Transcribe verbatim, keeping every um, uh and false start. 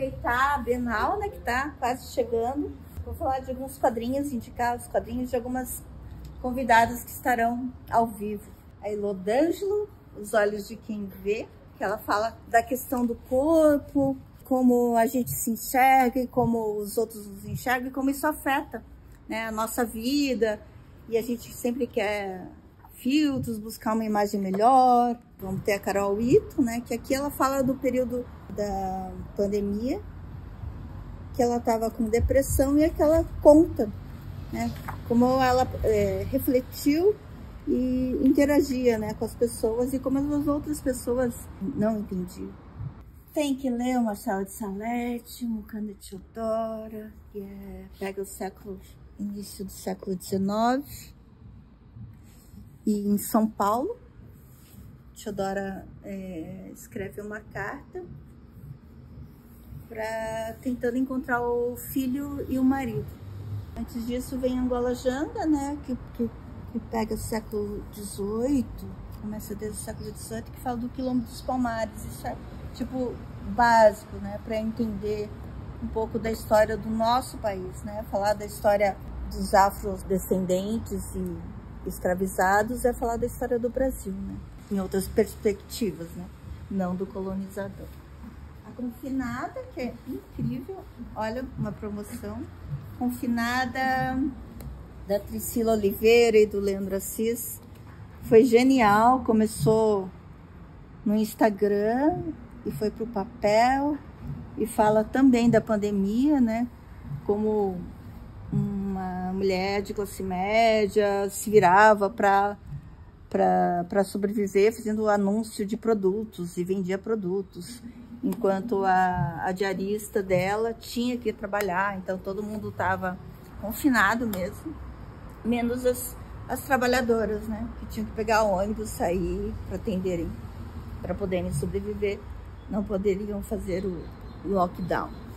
aproveitar a Bienal, né, que tá quase chegando. Vou falar de alguns quadrinhos, indicar os quadrinhos de algumas convidadas que estarão ao vivo. A Elô D'Angelo, Os Olhos de Quem Vê, que ela fala da questão do corpo, como a gente se enxerga e como os outros nos enxergam e como isso afeta, né, a nossa vida. E a gente sempre quer filtros, buscar uma imagem melhor. Vamos ter a Carol Ito, né, que aqui ela fala do período da pandemia, que ela estava com depressão e é que ela conta, né, como ela é, refletiu e interagia, né, com as pessoas e como as outras pessoas não entendiam. Tem que ler o Marcelo de Salete, Mucanda de Teodora, que é, pega o século, início do século dezenove, e em São Paulo, Teodora é, escreve uma carta para tentando encontrar o filho e o marido. Antes disso vem Angola Janga, né, que, que, que pega o século dezoito, começa desde o século dezoito, que fala do Quilombo dos Palmares. Isso é tipo básico, né, para entender um pouco da história do nosso país, né, falar da história dos afrodescendentes e escravizados é falar da história do Brasil, né, em outras perspectivas, né, não do colonizador. A Confinada, que é incrível, olha, uma promoção. Confinada da Priscila Oliveira e do Leandro Assis, foi genial, começou no Instagram e foi para o papel e fala também da pandemia, né, como uma mulher de classe média se virava para para sobreviver fazendo anúncio de produtos e vendia produtos, enquanto a, a diarista dela tinha que trabalhar, então todo mundo estava confinado mesmo, menos as, as trabalhadoras, né, que tinham que pegar ônibus, sair para atenderem, para poderem sobreviver, não poderiam fazer o lockdown.